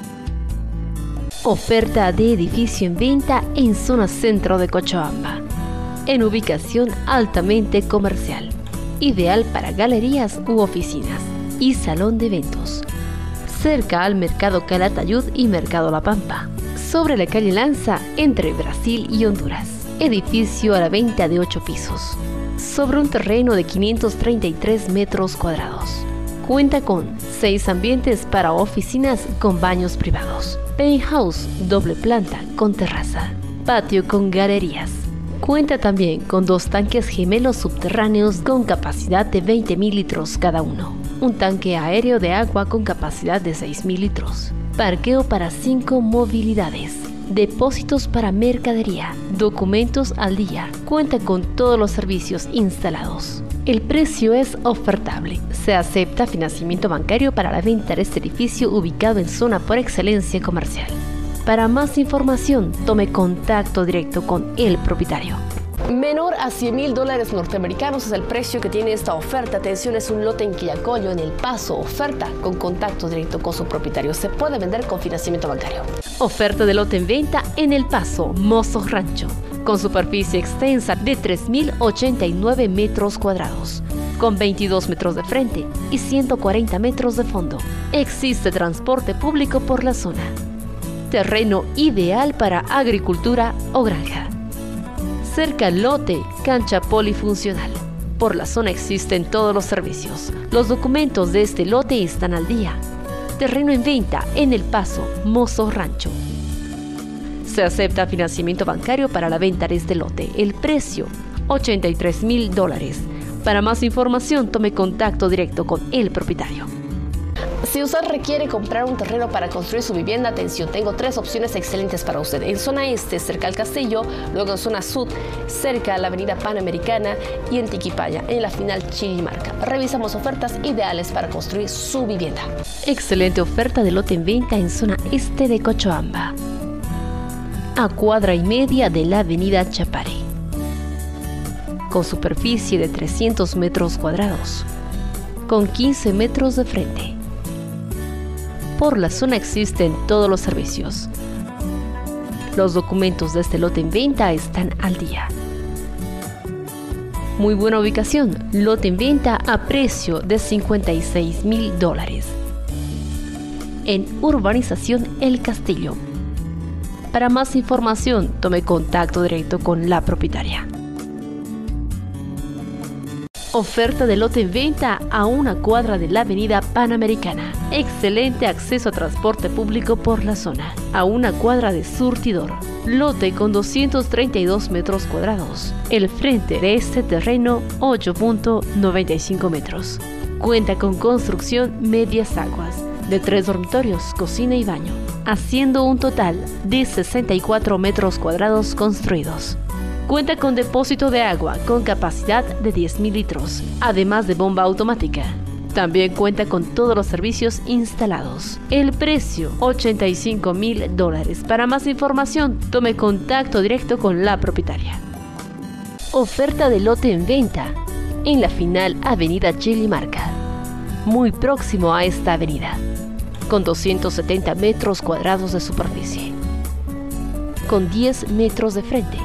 Oferta de edificio en venta en zona centro de Cochabamba, en ubicación altamente comercial, ideal para galerías u oficinas y salón de eventos, cerca al Mercado Calatayud y Mercado La Pampa, sobre la calle Lanza entre Brasil y Honduras. Edificio a la venta de 8 pisos, sobre un terreno de 533 metros cuadrados. Cuenta con 6 ambientes para oficinas con baños privados, penthouse doble planta con terraza, patio con galerías. Cuenta también con 2 tanques gemelos subterráneos con capacidad de 20.000 litros cada uno, un tanque aéreo de agua con capacidad de 6.000 litros, parqueo para 5 movilidades, depósitos para mercadería, documentos al día. Cuenta con todos los servicios instalados. El precio es ofertable. Se acepta financiamiento bancario para la venta de este edificio ubicado en zona por excelencia comercial. Para más información, tome contacto directo con el propietario. Menor a $100.000 norteamericanos es el precio que tiene esta oferta. Atención, es un lote en Quillacollo, en El Paso. Oferta con contacto directo con su propietario. Se puede vender con financiamiento bancario. Oferta de lote en venta en El Paso, Mozos Rancho, con superficie extensa de 3.089 metros cuadrados, con 22 metros de frente y 140 metros de fondo. Existe transporte público por la zona. Terreno ideal para agricultura o granja. Cerca al lote, cancha polifuncional. Por la zona existen todos los servicios. Los documentos de este lote están al día. Terreno en venta en El Paso, Mozos Rancho. Se acepta financiamiento bancario para la venta de este lote. El precio, $83.000. Para más información, tome contacto directo con el propietario. Si usted requiere comprar un terreno para construir su vivienda, atención, tengo 3 opciones excelentes para usted. En zona este, cerca al Castillo, luego en zona sur, cerca a la avenida Panamericana y en Tiquipaya, en la final Chirimarca. Revisamos ofertas ideales para construir su vivienda. Excelente oferta de lote en venta en zona este de Cochabamba, a cuadra y media de la avenida Chapare, con superficie de 300 metros cuadrados, con 15 metros de frente. Por la zona existen todos los servicios. Los documentos de este lote en venta están al día. Muy buena ubicación, lote en venta a precio de $56.000. En urbanización El Castillo. Para más información, tome contacto directo con la propietaria. Oferta de lote en venta a una cuadra de la avenida Panamericana. Excelente acceso a transporte público por la zona. A una cuadra de surtidor. Lote con 232 metros cuadrados. El frente de este terreno, 8.95 metros. Cuenta con construcción medias aguas, de 3 dormitorios, cocina y baño, haciendo un total de 64 metros cuadrados construidos. Cuenta con depósito de agua con capacidad de 10.000 litros, además de bomba automática. También cuenta con todos los servicios instalados. El precio, $85.000. Para más información, tome contacto directo con la propietaria. Oferta de lote en venta en la final avenida Chirimarca, muy próximo a esta avenida, con 270 metros cuadrados de superficie, con 10 metros de frente.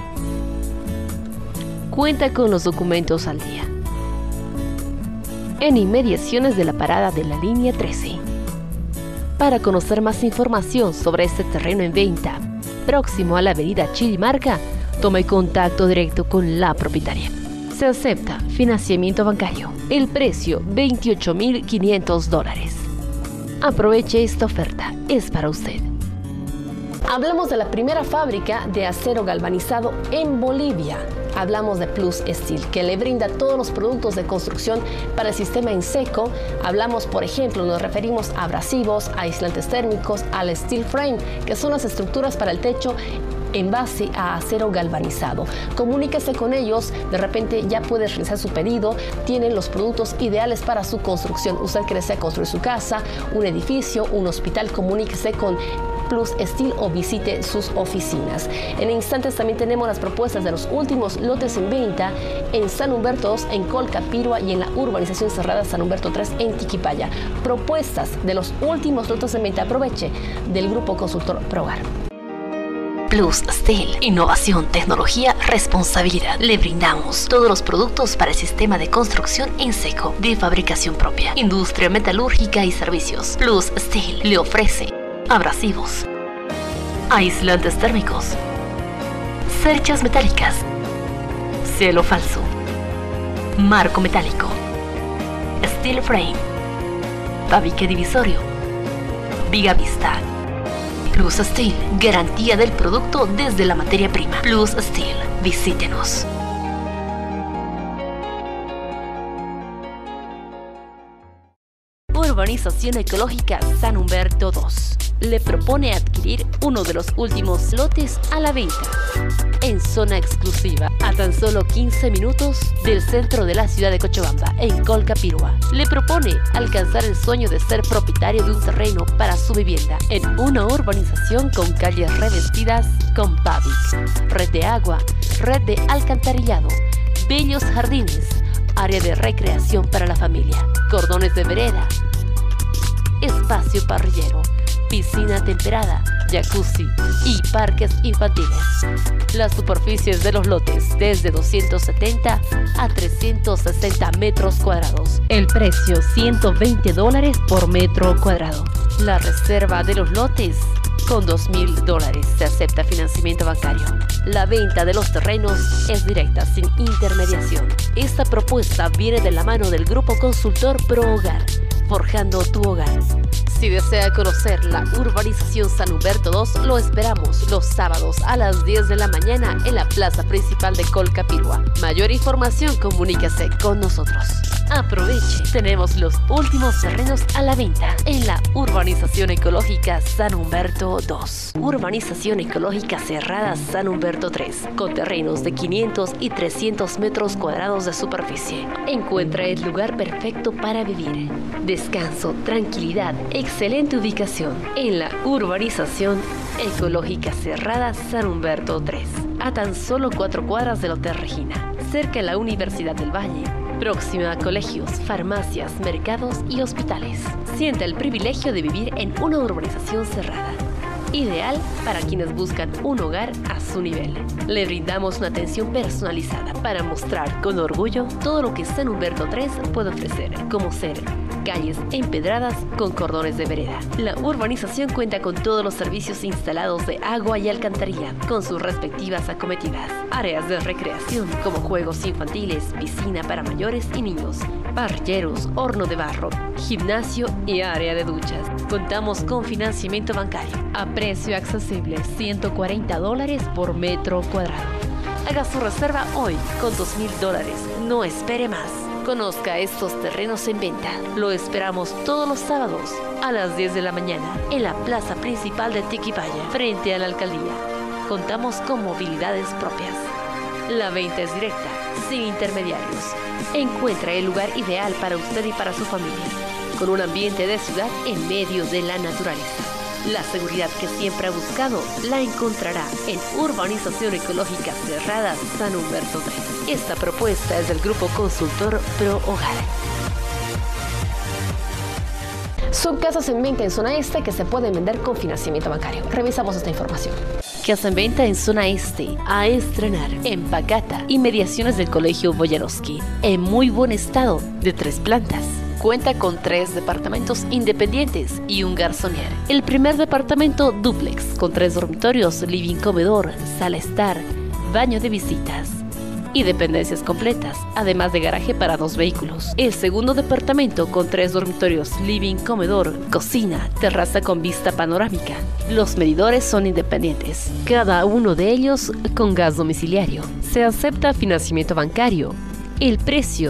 Cuenta con los documentos al día. En inmediaciones de la parada de la línea 13. Para conocer más información sobre este terreno en venta, próximo a la avenida Chirimarca, tome contacto directo con la propietaria. Se acepta financiamiento bancario. El precio, $28.500. Aproveche esta oferta, es para usted. Hablamos de la primera fábrica de acero galvanizado en Bolivia. Hablamos de Plus Steel, que le brinda todos los productos de construcción para el sistema en seco. Hablamos, por ejemplo, nos referimos a abrasivos, a aislantes térmicos, al steel frame, que son las estructuras para el techo en base a acero galvanizado. Comuníquese con ellos, de repente ya puede realizar su pedido, tienen los productos ideales para su construcción. Usted que desea construir su casa, un edificio, un hospital, comuníquese con Plus Steel o visite sus oficinas. En instantes también tenemos las propuestas de los últimos lotes en venta en San Humberto 2 en Colcapirua y en la urbanización cerrada San Humberto 3 en Tiquipaya. Propuestas de los últimos lotes en venta. Aproveche del Grupo Consultor Progar. Plus Steel, innovación, tecnología, responsabilidad. Le brindamos todos los productos para el sistema de construcción en seco, de fabricación propia, industria metalúrgica y servicios. Plus Steel le ofrece abrasivos, aislantes térmicos, cerchas metálicas, cielo falso, marco metálico, steel frame, tabique divisorio, viga vista. Plus Steel, garantía del producto desde la materia prima. Plus Steel, visítenos. Urbanización Ecológica San Humberto 2 le propone adquirir uno de los últimos lotes a la venta en zona exclusiva a tan solo 15 minutos del centro de la ciudad de Cochabamba, en Colcapirua. Le propone alcanzar el sueño de ser propietario de un terreno para su vivienda en una urbanización con calles revestidas con PAVIC, red de agua, red de alcantarillado, bellos jardines, área de recreación para la familia, cordones de vereda, espacio parrillero, piscina temperada, jacuzzi y parques infantiles. Las superficies de los lotes desde 270 a 360 metros cuadrados. El precio $120 por metro cuadrado. La reserva de los lotes con $2.000. Se acepta financiamiento bancario. La venta de los terrenos es directa, sin intermediación. Esta propuesta viene de la mano del Grupo Consultor Pro Hogar, forjando tu hogar. Si desea conocer la urbanización San Humberto 2, lo esperamos los sábados a las 10 de la mañana en la plaza principal de Colcapirua. Mayor información, comuníquese con nosotros. Aproveche, tenemos los últimos terrenos a la venta en la urbanización ecológica San Humberto 2. Urbanización ecológica cerrada San Humberto 3, con terrenos de 500 y 300 metros cuadrados de superficie. Encuentra el lugar perfecto para vivir. Descanso, tranquilidad, excelente ubicación en la urbanización ecológica cerrada San Humberto 3, a tan solo 4 cuadras del Hotel Regina, cerca de la Universidad del Valle, próxima a colegios, farmacias, mercados y hospitales. Siente el privilegio de vivir en una urbanización cerrada, ideal para quienes buscan un hogar a su nivel. Le brindamos una atención personalizada para mostrar con orgullo todo lo que San Humberto 3 puede ofrecer, como ser calles empedradas con cordones de vereda. La urbanización cuenta con todos los servicios instalados de agua y alcantarilla, con sus respectivas acometidas. Áreas de recreación como juegos infantiles, piscina para mayores y niños, parrilleros, horno de barro, gimnasio y área de duchas. Contamos con financiamiento bancario a precio accesible, $140 por metro cuadrado. Haga su reserva hoy con $2.000. No espere más. Conozca estos terrenos en venta. Lo esperamos todos los sábados a las 10 de la mañana en la plaza principal de Tiquipaya, frente a la alcaldía. Contamos con movilidades propias. La venta es directa, sin intermediarios. Encuentra el lugar ideal para usted y para su familia, con un ambiente de ciudad en medio de la naturaleza. La seguridad que siempre ha buscado la encontrará en Urbanización Ecológica Cerrada San Humberto 3. Esta propuesta es del Grupo Consultor Pro Hogar. Son casas en venta en zona este que se pueden vender con financiamiento bancario. Revisamos esta información. Casa en venta en zona este, a estrenar en Pacata, inmediaciones del Colegio Boyarovsky, en muy buen estado, de 3 plantas. Cuenta con 3 departamentos independientes y un garzonier. El primer departamento dúplex, con 3 dormitorios, living, comedor, sala estar, baño de visitas y dependencias completas, además de garaje para 2 vehículos. El segundo departamento con 3 dormitorios, living, comedor, cocina, terraza con vista panorámica. Los medidores son independientes, cada uno de ellos con gas domiciliario. Se acepta financiamiento bancario. El precio,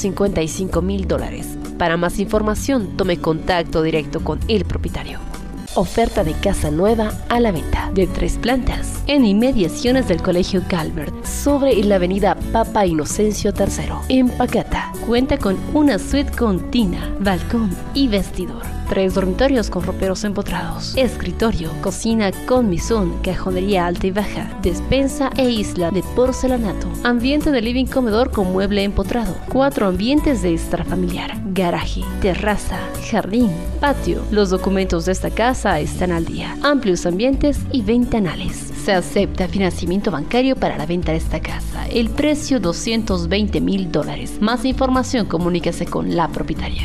$155.000. Para más información, tome contacto directo con el propietario. Oferta de casa nueva a la venta, de 3 plantas, en inmediaciones del Colegio Calvert, sobre la avenida Papa Inocencio III, en Pacata. Cuenta con una suite con tina, balcón y vestidor. 3 dormitorios con roperos empotrados, escritorio, cocina con mesón, cajonería alta y baja, despensa e isla de porcelanato, ambiente de living comedor con mueble empotrado, 4 ambientes de extra familiar, garaje, terraza, jardín, patio. Los documentos de esta casa están al día, amplios ambientes y ventanales. Se acepta financiamiento bancario para la venta de esta casa. El precio $220,000. Más información, comuníquese con la propietaria.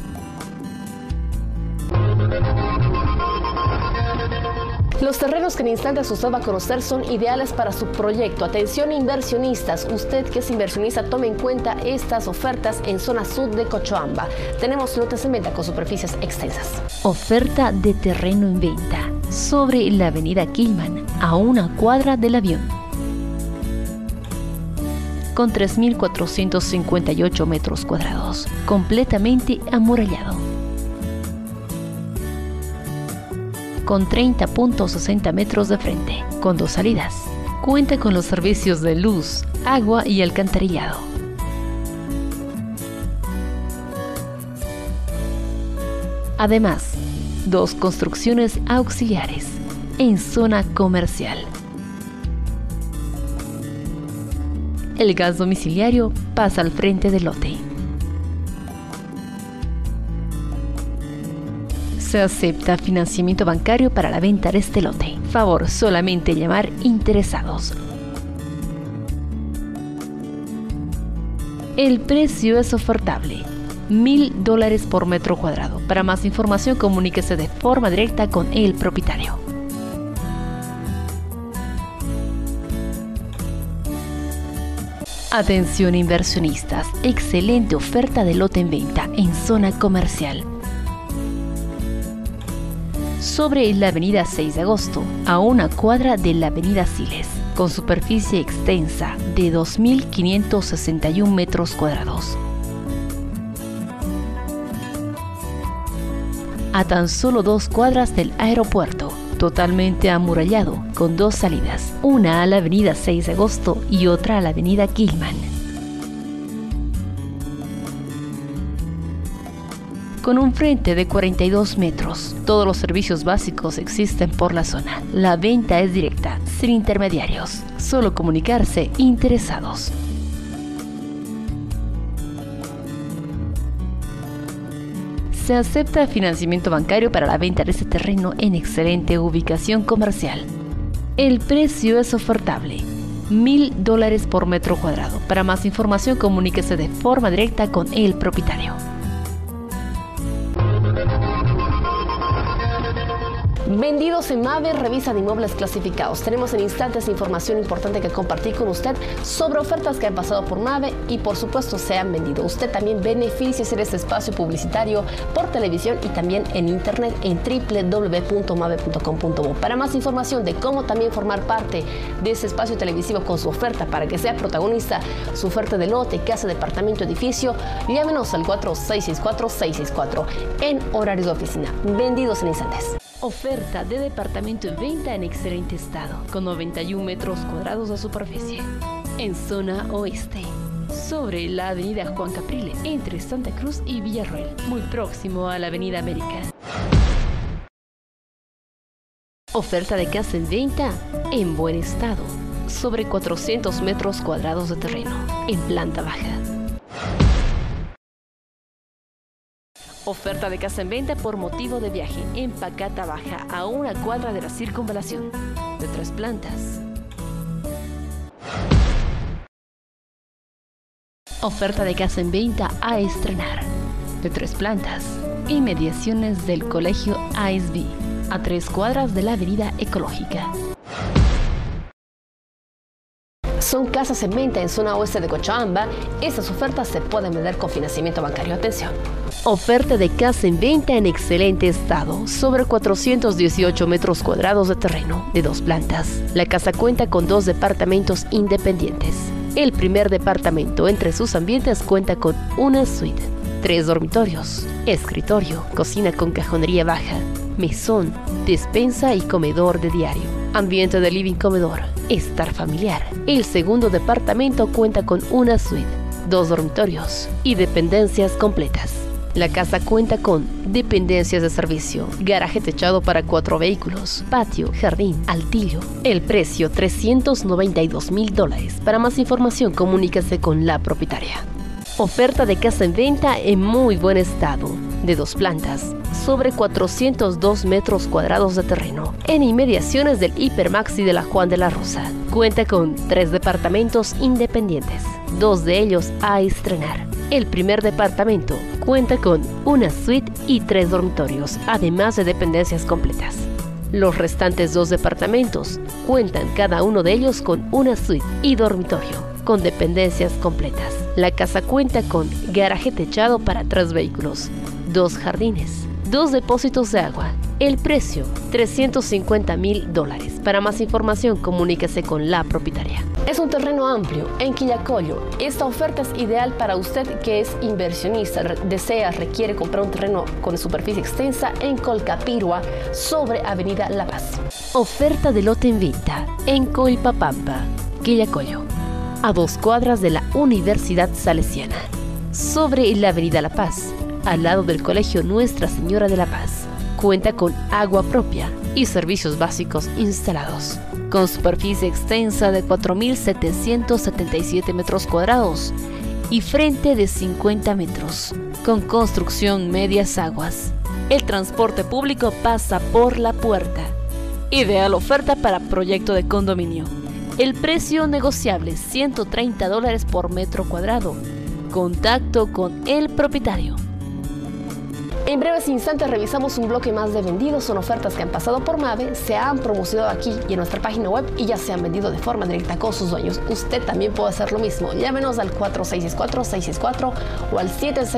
Los terrenos que en instantes usted va a conocer son ideales para su proyecto. Atención inversionistas, usted que es inversionista tome en cuenta estas ofertas en zona sur de Cochabamba. Tenemos lotes en venta con superficies extensas. Oferta de terreno en venta sobre la avenida Quilman, a una cuadra del avión. Con 3.458 metros cuadrados, completamente amurallado. Con 30.60 metros de frente, con 2 salidas. Cuenta con los servicios de luz, agua y alcantarillado. Además, 2 construcciones auxiliares en zona comercial. El gas domiciliario pasa al frente del lote. Se acepta financiamiento bancario para la venta de este lote. Favor solamente llamar interesados. El precio es ofertable, $1,000 por metro cuadrado. Para más información, comuníquese de forma directa con el propietario. Atención inversionistas, excelente oferta de lote en venta en zona comercial. Sobre la avenida 6 de agosto, a una cuadra de la avenida Siles, con superficie extensa de 2.561 metros cuadrados. A tan solo 2 cuadras del aeropuerto, totalmente amurallado, con 2 salidas, una a la avenida 6 de agosto y otra a la avenida Quilman. Con un frente de 42 metros, todos los servicios básicos existen por la zona. La venta es directa, sin intermediarios. Solo comunicarse interesados. Se acepta financiamiento bancario para la venta de este terreno en excelente ubicación comercial. El precio es ofertable, $1,000 por metro cuadrado. Para más información, comuníquese de forma directa con el propietario. Vendidos en Mave, revisa de inmuebles clasificados. Tenemos en instantes información importante que compartir con usted sobre ofertas que han pasado por Mave y por supuesto se han vendido. Usted también beneficia de este espacio publicitario por televisión y también en internet en www.mave.com.bo. Para más información de cómo también formar parte de ese espacio televisivo con su oferta para que sea protagonista, su oferta de lote, casa, departamento, edificio, llámenos al 4664-664 en horarios de oficina. Vendidos en instantes. Oferta de departamento en venta en excelente estado, con 91 metros cuadrados de superficie, en zona oeste, sobre la avenida Juan Capriles, entre Santa Cruz y Villarroel, muy próximo a la avenida América. Oferta de casa en venta en buen estado, sobre 400 metros cuadrados de terreno, en planta baja. Oferta de casa en venta por motivo de viaje en Pacata Baja, a una cuadra de la circunvalación, de 3 plantas. Oferta de casa en venta a estrenar, de 3 plantas, inmediaciones del Colegio ASB, a 3 cuadras de la avenida Ecológica. Son casas en venta en zona oeste de Cochabamba. Estas ofertas se pueden vender con financiamiento bancario. Atención. Oferta de casa en venta en excelente estado, sobre 418 metros cuadrados de terreno, de 2 plantas. La casa cuenta con 2 departamentos independientes. El primer departamento entre sus ambientes cuenta con una suite, 3 dormitorios, escritorio, cocina con cajonería baja, mesón, despensa y comedor de diario. Ambiente de living comedor, estar familiar. El segundo departamento cuenta con una suite, 2 dormitorios y dependencias completas. La casa cuenta con dependencias de servicio, garaje techado para 4 vehículos, patio, jardín, altillo. El precio $392,000. Para más información, comuníquese con la propietaria. Oferta de casa en venta en muy buen estado, de 2 plantas, sobre 402 metros cuadrados de terreno, en inmediaciones del Hipermaxi de la Juan de la Rosa. Cuenta con 3 departamentos independientes, 2 de ellos a estrenar. El primer departamento cuenta con una suite y 3 dormitorios, además de dependencias completas. Los restantes 2 departamentos cuentan cada uno de ellos con una suite y dormitorio, con dependencias completas. La casa cuenta con garaje techado para 3 vehículos, 2 jardines, 2 depósitos de agua. El precio, $350,000. Para más información, comuníquese con la propietaria. Es un terreno amplio en Quillacollo. Esta oferta es ideal para usted que es inversionista, requiere comprar un terreno con superficie extensa en Colcapirua, sobre Avenida La Paz. Oferta de lote en venta en Coilpapampa, Quillacollo, a 2 cuadras de la Universidad Salesiana, sobre la Avenida La Paz, al lado del Colegio Nuestra Señora de la Paz. Cuenta con agua propia y servicios básicos instalados, con superficie extensa de 4.777 metros cuadrados y frente de 50 metros, con construcción medias aguas. El transporte público pasa por la puerta. Ideal oferta para proyecto de condominio. El precio negociable, $130 por metro cuadrado. Contacto con el propietario. En breves instantes revisamos un bloque más de vendidos. Son ofertas que han pasado por Mave, se han promocionado aquí y en nuestra página web y ya se han vendido de forma directa con sus dueños. Usted también puede hacer lo mismo. Llámenos al 4664-664 o al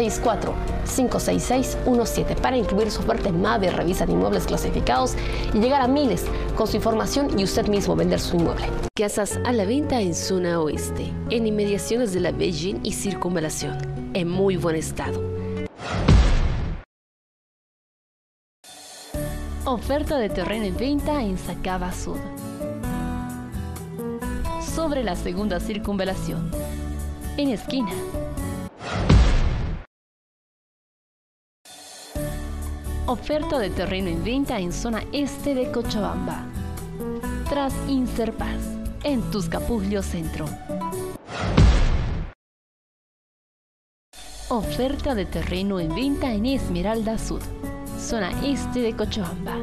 764-56617 para incluir su oferta en Mave, revisa de inmuebles clasificados y llegar a miles con su información y usted mismo vender su inmueble. Casas a la venta en zona oeste, en inmediaciones de la Beijing y Circunvalación, en muy buen estado. Oferta de terreno en venta en Sacaba Sud, sobre la segunda circunvalación, en esquina. Oferta de terreno en venta en zona este de Cochabamba, tras Inserpaz, en Tuscapuglia Centro. Oferta de terreno en venta en Esmeralda Sud, zona este de Cochabamba.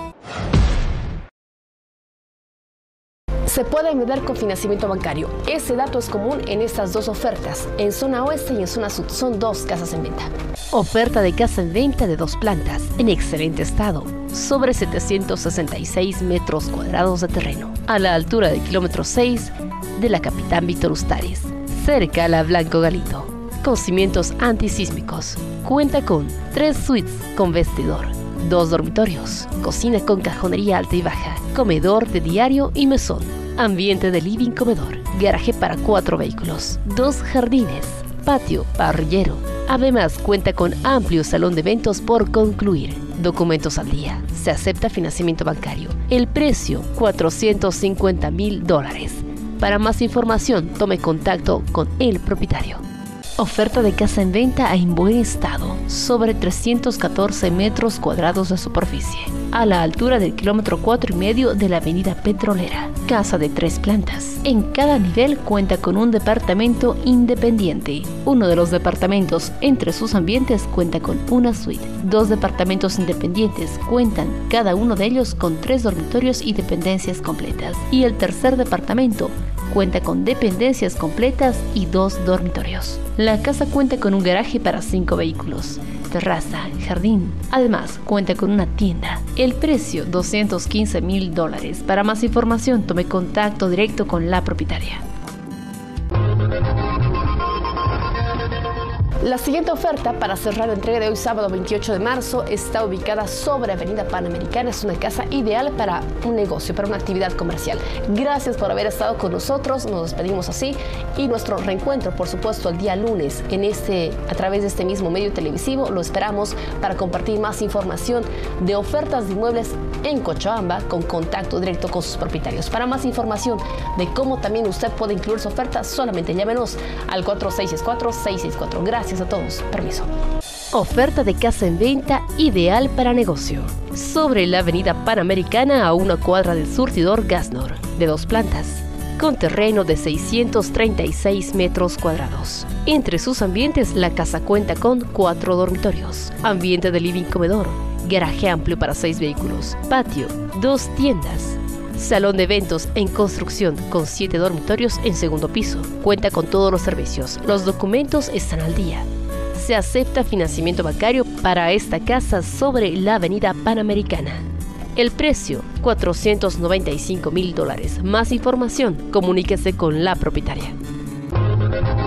Se puede vender con financiamiento bancario. Ese dato es común en estas 2 ofertas. En zona oeste y en zona sur son 2 casas en venta. Oferta de casa en venta de 2 plantas, en excelente estado, sobre 766 metros cuadrados de terreno, a la altura del kilómetro 6 de la Capitán Víctor Ustares, cerca a la Blanco Galito, con cimientos antisísmicos. Cuenta con 3 suites con vestidor, 2 dormitorios, cocina con cajonería alta y baja, comedor de diario y mesón, ambiente de living comedor, garaje para 4 vehículos, 2 jardines, patio, parrillero. Además, cuenta con amplio salón de eventos por concluir. Documentos al día. Se acepta financiamiento bancario. El precio, $450,000. Para más información, tome contacto con el propietario. Oferta de casa en venta en buen estado, sobre 314 metros cuadrados de superficie, a la altura del kilómetro 4,5 de la avenida Petrolera. Casa de 3 plantas. En cada nivel cuenta con un departamento independiente. Uno de los departamentos entre sus ambientes cuenta con una suite. 2 departamentos independientes cuentan cada uno de ellos con 3 dormitorios y dependencias completas. Y el tercer departamento cuenta con dependencias completas y 2 dormitorios. La casa cuenta con un garaje para 5 vehículos, terraza, jardín. Además, cuenta con una tienda. El precio, $215,000. Para más información, tome contacto directo con la propietaria. La siguiente oferta para cerrar la entrega de hoy, sábado 28 de marzo, está ubicada sobre Avenida Panamericana. Es una casa ideal para un negocio, para una actividad comercial. Gracias por haber estado con nosotros. Nos despedimos así y nuestro reencuentro, por supuesto, el día lunes a través de este mismo medio televisivo. Lo esperamos para compartir más información de ofertas de inmuebles en Cochabamba con contacto directo con sus propietarios. Para más información de cómo también usted puede incluir su oferta, solamente llámenos al 4664-664. Gracias a todos. Permiso. Oferta de casa en venta ideal para negocio. Sobre la avenida Panamericana a una cuadra del surtidor Gasnor, de 2 plantas, con terreno de 636 metros cuadrados. Entre sus ambientes, la casa cuenta con 4 dormitorios, ambiente de living comedor, garaje amplio para 6 vehículos, patio, 2 tiendas, salón de eventos en construcción con 7 dormitorios en segundo piso. Cuenta con todos los servicios. Los documentos están al día. Se acepta financiamiento bancario para esta casa sobre la avenida Panamericana. El precio, $495,000. Más información, comuníquese con la propietaria.